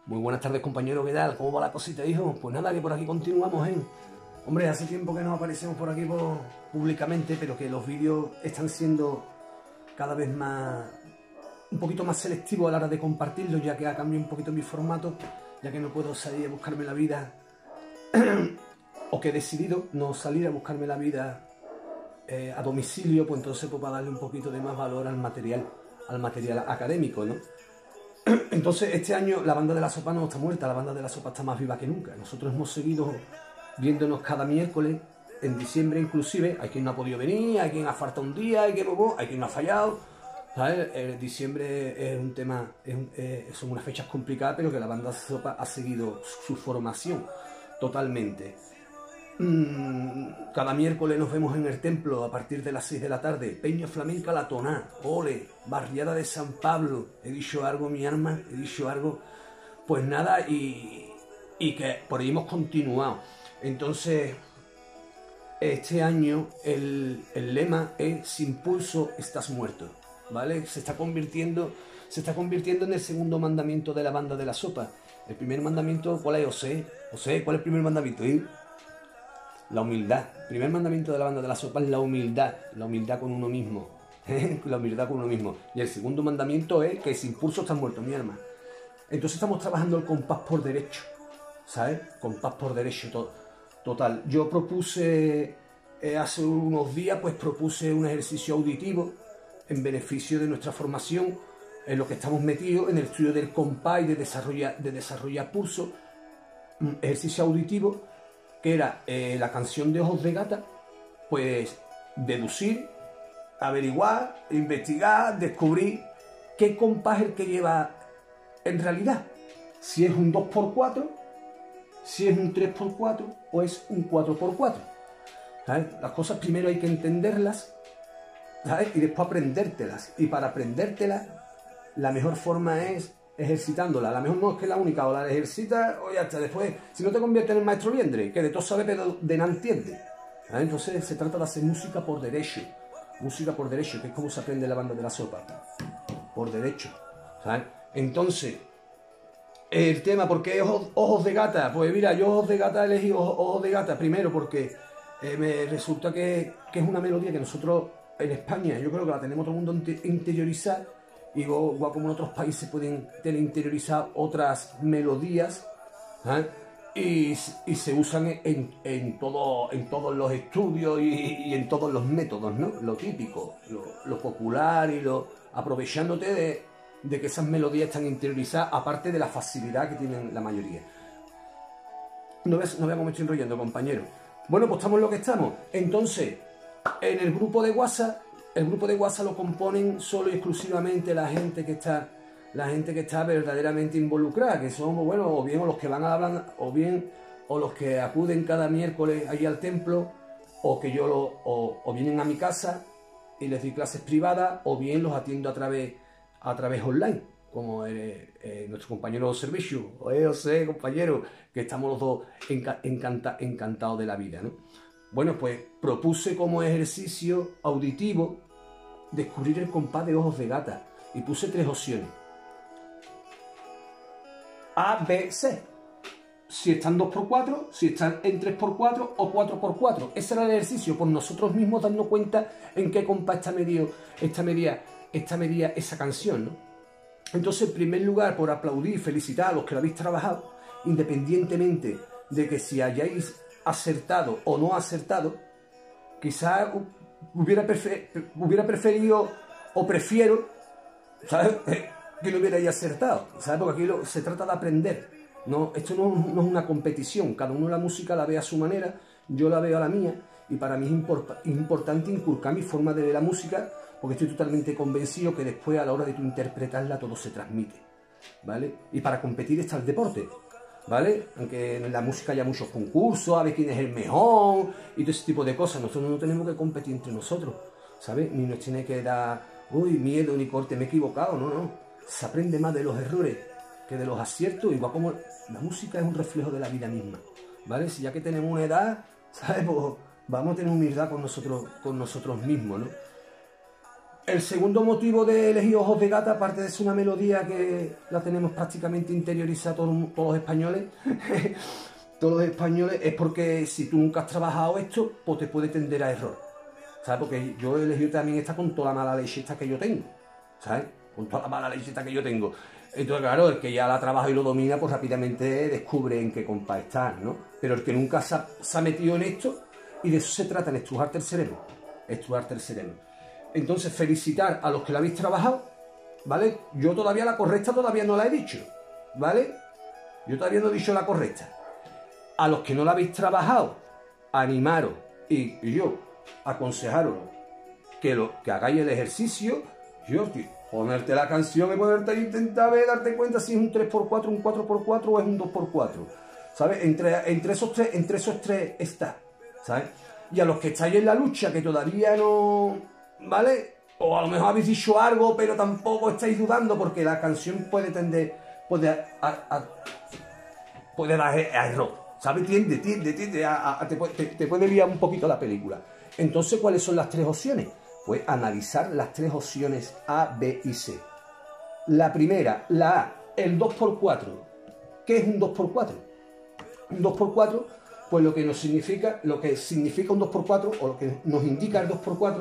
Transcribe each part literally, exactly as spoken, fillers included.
Muy buenas tardes, compañero, ¿qué tal? ¿Cómo va la cosita, hijo? Pues nada, que por aquí continuamos, ¿eh? Hombre, hace tiempo que no aparecemos por aquí por, públicamente, pero que los vídeos están siendo cada vez más... un poquito más selectivos a la hora de compartirlos, ya que ha cambiado un poquito mi formato, ya que no puedo salir a buscarme la vida, o que he decidido no salir a buscarme la vida eh, a domicilio, pues entonces pues, para darle un poquito de más valor al material, al material académico, ¿no? Entonces, este año la banda de la sopa no está muerta, la banda de la sopa está más viva que nunca. Nosotros hemos seguido viéndonos cada miércoles, en diciembre inclusive. Hay quien no ha podido venir, hay quien ha faltado un día, hay quien, hay quien no ha fallado. ¿Sabes? El diciembre es un tema, es un, eh, son unas fechas complicadas, pero que la banda de sopa ha seguido su formación totalmente. Cada miércoles nos vemos en el templo a partir de las seis de la tarde. Peña Flamenca La Toná, ole, barriada de San Pablo. ¿He dicho algo, mi arma? ¿He dicho algo? Pues nada, y, y que por ahí hemos continuado. Entonces, este año el, el lema es sin pulso estás muerto, ¿vale? Se está convirtiendo, se está convirtiendo en el segundo mandamiento de la banda de la sopa. El primer mandamiento, ¿cuál es? José, José, ¿cuál es el primer mandamiento? ¿Eh? La humildad. El primer mandamiento de la banda de la sopa es la humildad. La humildad con uno mismo. La humildad con uno mismo. Y el segundo mandamiento es que sin pulso estás muerto, mi arma. Entonces estamos trabajando el compás por derecho. ¿Sabes? Compás por derecho to total. Yo propuse, eh, hace unos días, pues propuse un ejercicio auditivo en beneficio de nuestra formación, en lo que estamos metidos, en el estudio del compás y de desarrollar, de desarrollar pulso. Un ejercicio auditivo que era eh, la canción de Ojos de Gata, pues deducir, averiguar, investigar, descubrir qué compás es el que lleva en realidad. Si es un dos por cuatro, si es un tres por cuatro o es un cuatro por cuatro. ¿Sabes? Las cosas primero hay que entenderlas, ¿sabes? Y después aprendértelas. Y para aprendértelas, la mejor forma es ejercitándola. La mejor no es que la única, o la ejercitas o ya está. Después, si no te conviertes en el maestro liendre, que de todo sabe pero de nada entiende. ¿Sabes? Entonces se trata de hacer música por derecho. Música por derecho, que es como se aprende la banda de la sopa. Por derecho. ¿Sabes? Entonces, el tema, ¿por qué ojos, ojos de gata? Pues mira, yo ojos de gata elegí ojos, ojos de gata primero porque eh, me resulta que, que es una melodía que nosotros en España, yo creo que la tenemos todo el mundo interiorizada, y igual como en otros países pueden tener interiorizar otras melodías, ¿eh? y, y se usan en, en, todo, en todos los estudios y, y en todos los métodos, ¿no? Lo típico, lo, lo popular y lo aprovechándote de, de que esas melodías están interiorizadas, aparte de la facilidad que tienen la mayoría. No veas, no veas cómo me estoy enrollando, compañero. Bueno, pues estamos en lo que estamos. Entonces, en el grupo de WhatsApp, el grupo de WhatsApp lo componen solo y exclusivamente la gente que está, la gente que está verdaderamente involucrada, que son, bueno, o bien o los que van a hablar, o bien o los que acuden cada miércoles allí al templo, o que yo lo, o, o vienen a mi casa y les doy clases privadas, o bien los atiendo a través, a través online, como eh, eh, nuestro compañero de servicio. Oye, José, compañero, que estamos los dos enca encanta encantados de la vida, ¿no? Bueno, pues propuse como ejercicio auditivo descubrir el compás de Ojos de Gata y puse tres opciones: A, B, C. Si están dos por cuatro, si están en tres por cuatro o cuatro por cuatro. Ese era el ejercicio, por nosotros mismos darnos cuenta en qué compás está medio, esta media, esta media esa canción, ¿no? Entonces, en primer lugar, por aplaudir y felicitar a los que lo habéis trabajado, independientemente de que si hayáis acertado o no acertado, quizás hubiera, prefer hubiera preferido o prefiero, ¿sabes?, que no hubierais acertado, ¿sabes? Porque aquí lo, se trata de aprender, ¿no? Esto no, no es una competición, cada uno la música la ve a su manera, yo la veo a la mía, y para mí es import importante inculcar mi forma de ver la música, porque estoy totalmente convencido que después a la hora de tu interpretarla todo se transmite, ¿vale? Y para competir está el deporte, ¿vale? Aunque en la música haya muchos concursos, a ver quién es el mejor y todo ese tipo de cosas. Nosotros no tenemos que competir entre nosotros, ¿sabes? Ni nos tiene que dar, uy, miedo, ni corte, me he equivocado, no, no. Se aprende más de los errores que de los aciertos, igual como la música es un reflejo de la vida misma, ¿vale? Si ya que tenemos una edad, ¿sabes? Pues vamos a tener humildad con nosotros, con nosotros mismos, ¿no? El segundo motivo de elegir Ojos de Gata, aparte de ser una melodía que la tenemos prácticamente interiorizada todos, todos los españoles, todos los españoles, es porque si tú nunca has trabajado esto, pues te puede tender a error, ¿sabes? Porque yo he elegido también esta con toda la mala leche esta que yo tengo, ¿sabes? Con toda la mala leche esta que yo tengo. Entonces, claro, el que ya la trabaja y lo domina, pues rápidamente descubre en qué compás está, ¿no? Pero el que nunca se ha, se ha metido en esto, y de eso se trata, en estrujarte el cerebro, estrujarte el cerebro. Entonces, felicitar a los que la habéis trabajado, ¿vale? Yo todavía la correcta todavía no la he dicho, ¿vale? Yo todavía no he dicho la correcta. A los que no la habéis trabajado, animaros y, y yo aconsejaros que, lo, que hagáis el ejercicio, yo, tío, ponerte la canción y ponerte a intentar ver, darte cuenta si es un tres por cuatro, un cuatro por cuatro o es un dos por cuatro, ¿sabes? Entre, entre, esos tres, entre esos tres está, ¿sabes? Y a los que estáis en la lucha, que todavía no... ¿Vale? O a lo mejor habéis dicho algo, pero tampoco estáis dudando porque la canción puede tender, puede, a, a, puede dar a error, ¿sabes? Tiende, tiende, tiende, a, a, te, te, te puede liar un poquito la película. Entonces, ¿cuáles son las tres opciones? Pues analizar las tres opciones A, B y C. La primera, la A, el dos por cuatro. ¿Qué es un dos por cuatro? Un dos por cuatro, pues lo que nos significa, lo que significa un dos por cuatro, o lo que nos indica el dos por cuatro,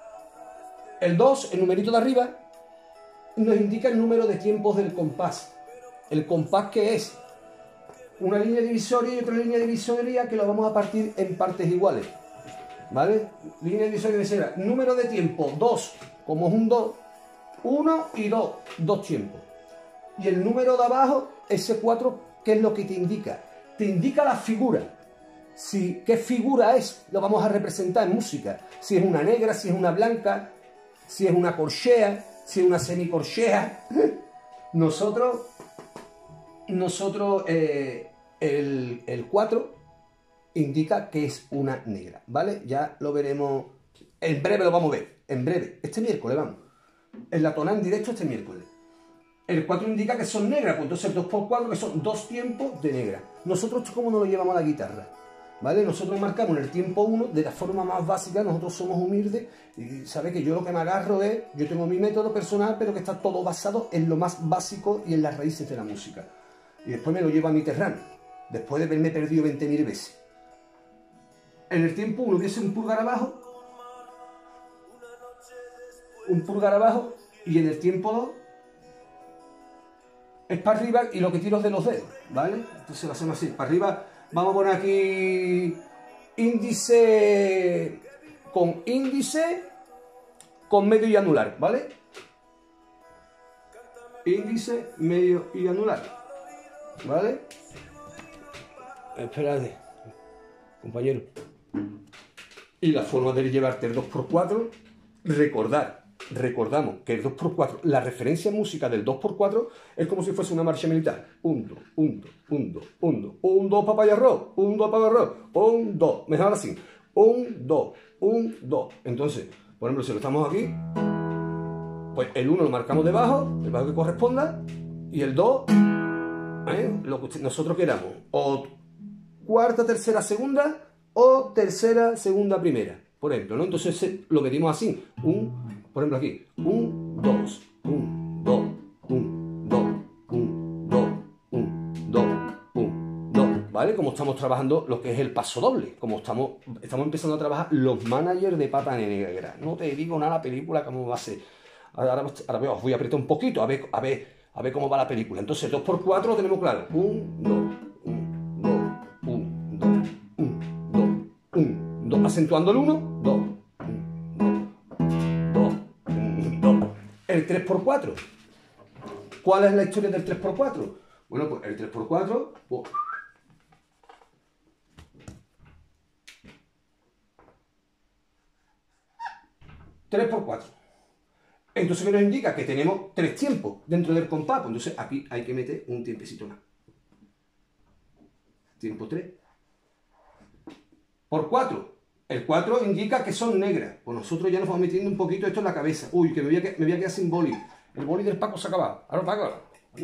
el dos, el numerito de arriba, nos indica el número de tiempos del compás. El compás que es una línea divisoria y otra línea divisoria que lo vamos a partir en partes iguales. ¿Vale? Línea divisoria de será número de tiempo dos, como es un dos, uno y dos, dos tiempos. Y el número de abajo, ese cuatro, ¿qué es lo que te indica? Te indica la figura. Si, ¿qué figura es? Lo vamos a representar en música. Si es una negra, si es una blanca, si es una corchea, si es una semicorchea. Nosotros, nosotros eh, el, el cuatro indica que es una negra, ¿vale? Ya lo veremos, en breve lo vamos a ver, en breve, este miércoles vamos. En la tonada en directo este miércoles. El cuatro indica que son negras, pues entonces el dos por cuatro que son dos tiempos de negra. Nosotros, ¿cómo nos lo llevamos a la guitarra? ¿Vale? Nosotros marcamos en el tiempo uno de la forma más básica, nosotros somos humildes y sabes que yo lo que me agarro es, yo tengo mi método personal, pero que está todo basado en lo más básico y en las raíces de la música. Y después me lo llevo a mi terreno, después de haberme perdido veinte mil veces. En el tiempo uno hubiese un pulgar abajo, un pulgar abajo, y en el tiempo dos es para arriba y lo que tiro es de los dedos, ¿vale? Entonces lo hacemos así, para arriba. Vamos a poner aquí índice con índice con medio y anular, ¿vale? Índice, medio y anular, ¿vale? Espérate, compañero. Y la forma de llevarte el dos por cuatro, recordar. Recordamos que el dos por cuatro, la referencia música del dos por cuatro es como si fuese una marcha militar. Un, dos, un, dos, un, dos, un, dos, un, dos, papaya arroz, un, dos, papaya arroz, un, dos, mejor así, un, dos, un, dos. Entonces, por ejemplo, si lo estamos aquí, pues el uno lo marcamos debajo, el bajo que corresponda, y el dos, ¿eh? Lo que nosotros queramos, o cuarta, tercera, segunda, o tercera, segunda, primera, por ejemplo, ¿no? Entonces lo medimos así, un, por ejemplo aquí, un, dos, un, dos, un, dos, un, dos, un, dos, un, dos, ¿vale? Como estamos trabajando lo que es el paso doble, como estamos, estamos empezando a trabajar los managers de Pata Negra. No te digo nada la película cómo va a ser. Ahora, ahora, ahora os voy a apretar un poquito a ver, a ver, a ver cómo va la película. Entonces, dos por cuatro lo tenemos claro. un, dos, un, dos, un, dos, un, dos, un, dos, acentuando el uno, dos. El tres por cuatro. ¿Cuál es la historia del tres por cuatro? Bueno, pues el tres por cuatro... Pues, tres por cuatro. Entonces, ¿qué nos indica? Que tenemos tres tiempos dentro del compás. Pues entonces, aquí hay que meter un tiempecito más. Tiempo tres. Por cuatro. El cuatro indica que son negras. Pues nosotros ya nos vamos metiendo un poquito esto en la cabeza. Uy, que me voy a, me voy a quedar sin boli. El boli del Paco se ha acabado. Ahora Paco.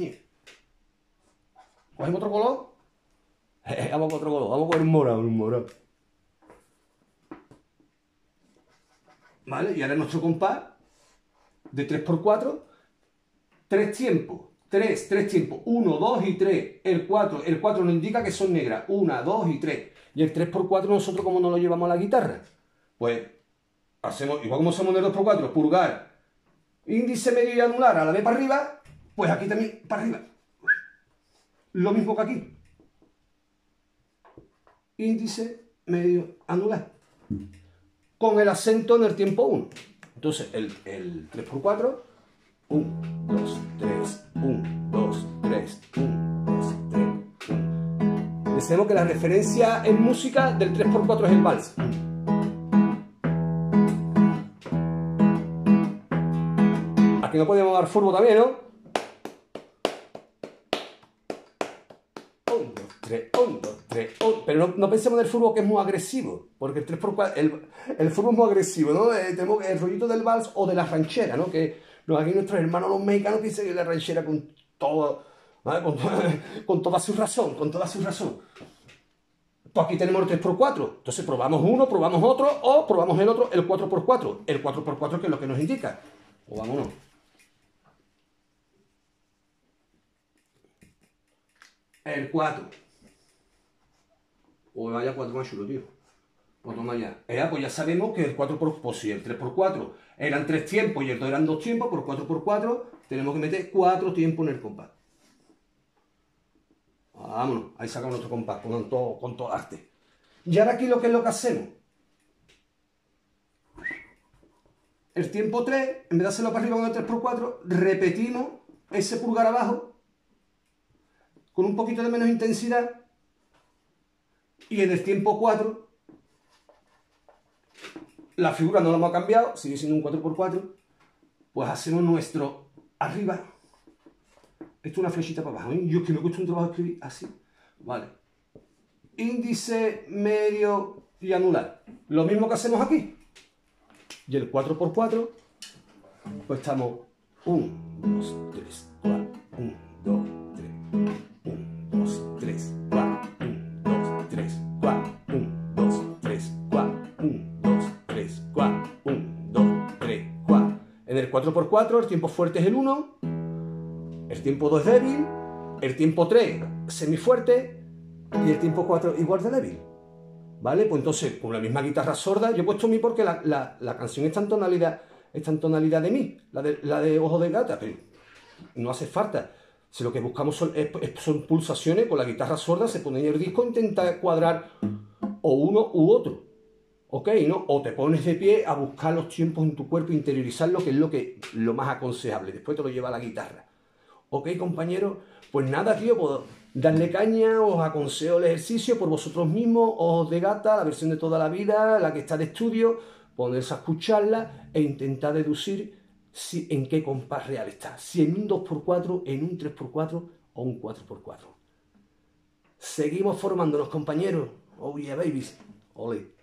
¿Cogemos otro color? Vamos con otro color. Vamos con un morado, un morado. ¿Vale? Y ahora nuestro compás de tres por cuatro, tres tiempos, tres, tres tiempos, uno, dos y tres, el cuatro, el cuatro nos indica que son negras, uno, dos y tres, y el tres por cuatro nosotros como no lo llevamos a la guitarra, pues hacemos, igual como hacemos en el dos por cuatro, pulgar, índice, medio y anular a la vez para arriba, pues aquí también para arriba, lo mismo que aquí, índice, medio, anular, con el acento en el tiempo uno. Entonces, el, el tres por cuatro, uno, dos, tres, uno, dos, tres, uno, dos, tres, uno. Decimos que la referencia en música del tres por cuatro es el vals. Aquí no podemos dar furbo también, ¿no? uno, dos, tres, uno, dos, tres, uno. Pero no, no pensemos en el furbo que es muy agresivo, porque el tres por cuatro, el, el furbo es muy agresivo, ¿no? Eh, tenemos el rollito del vals o de la ranchera, ¿no? Que no, aquí nuestros hermanos los mexicanos piensan que la ranchera con todo, ¿vale? con, con toda su razón, con toda su razón. Pues aquí tenemos el tres por cuatro, entonces probamos uno, probamos otro, o probamos el otro, el cuatro por cuatro. El cuatro por cuatro que es lo que nos indica. O vámonos. El cuatro. O vaya cuatro más chulo, tío. Pues toma ya. Eh, pues ya sabemos que el cuatro por cuatro, pues si el tres por cuatro eran tres tiempos y el dos eran dos tiempos, por cuatro por cuatro tenemos que meter cuatro tiempos en el compás. Vámonos, ahí sacamos nuestro compás con todo, con todo arte. Y ahora aquí lo que es lo que hacemos. El tiempo tres, en vez de hacerlo para arriba con el tres por cuatro, repetimos ese pulgar abajo con un poquito de menos intensidad y en el tiempo cuatro la figura no la hemos cambiado, sigue siendo un cuatro por cuatro, pues hacemos nuestro arriba. Esto es una flechita para abajo, ¿eh? Yo es que me cuesta un trabajo escribir así. Vale. Índice, medio y anular. Lo mismo que hacemos aquí. Y el cuatro por cuatro, pues estamos uno, dos, tres, cuatro, uno, dos, tres, uno, dos, tres, cuatro, uno, dos, tres, cuatro, uno, dos, tres, cuatro, uno, dos, tres, cuatro, uno, dos, tres, cuatro. En el cuatro por cuatro el tiempo fuerte es el uno. El tiempo dos es débil, el tiempo tres semifuerte y el tiempo cuatro igual de débil. ¿Vale? Pues entonces, con la misma guitarra sorda, yo he puesto mi porque la, la, la canción está en tonalidad, está en tonalidad de mi, la de, la de Ojo de Gata, pero no hace falta. Si lo que buscamos son, es, son pulsaciones, con la guitarra sorda se pone en el disco e intenta cuadrar o uno u otro. ¿Ok? ¿No? O te pones de pie a buscar los tiempos en tu cuerpo, interiorizarlo, que es lo, que, lo más aconsejable. Después te lo lleva a la guitarra. ¿Ok, compañeros? Pues nada, tío, pues darle caña, os aconsejo el ejercicio por vosotros mismos, Ojos de Gata, la versión de toda la vida, la que está de estudio, ponerse a escucharla e intentar deducir si, en qué compás real está. Si en un dos por cuatro, en un tres por cuatro o un cuatro por cuatro. Seguimos formándonos, compañeros. Oh yeah, babies. Ole.